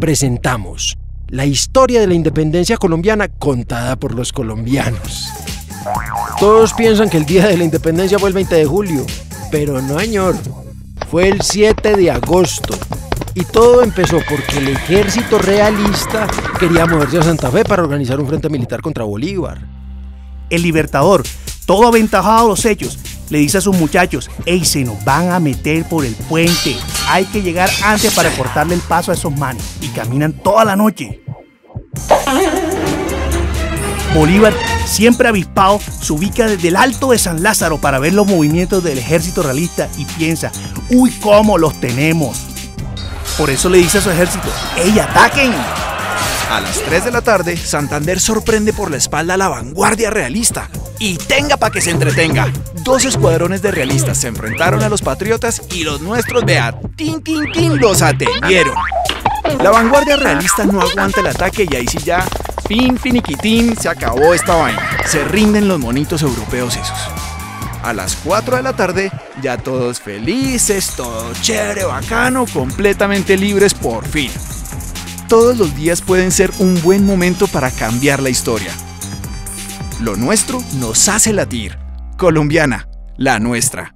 presentamos la historia de la independencia colombiana contada por los colombianos. Todos piensan que el día de la independencia fue el 20 de julio, pero no, señor. Fue el 7 de agosto. Y todo empezó porque el ejército realista quería moverse a Santa Fe para organizar un frente militar contra Bolívar. El Libertador, todo aventajado a los hechos, le dice a sus muchachos: ¡Ey, se nos van a meter por el puente! Hay que llegar antes para cortarle el paso a esos manes. Y caminan toda la noche. Bolívar, siempre avispado, se ubica desde el Alto de San Lázaro para ver los movimientos del ejército realista y piensa: ¡Uy, cómo los tenemos! Por eso le dice a su ejército: ¡Ey, ataquen! A las 3 de la tarde, Santander sorprende por la espalda a la vanguardia realista. Y tenga pa' que se entretenga. 2 escuadrones de realistas se enfrentaron a los patriotas y los nuestros, vea, tin, los atendieron. La vanguardia realista no aguanta el ataque y ahí sí ya, finiquitín, se acabó esta vaina. Se rinden los monitos europeos esos. A las 4 de la tarde, ya todos felices, todo chévere, bacano, completamente libres por fin. Todos los días pueden ser un buen momento para cambiar la historia. Lo nuestro nos hace latir. Colombiana, la nuestra.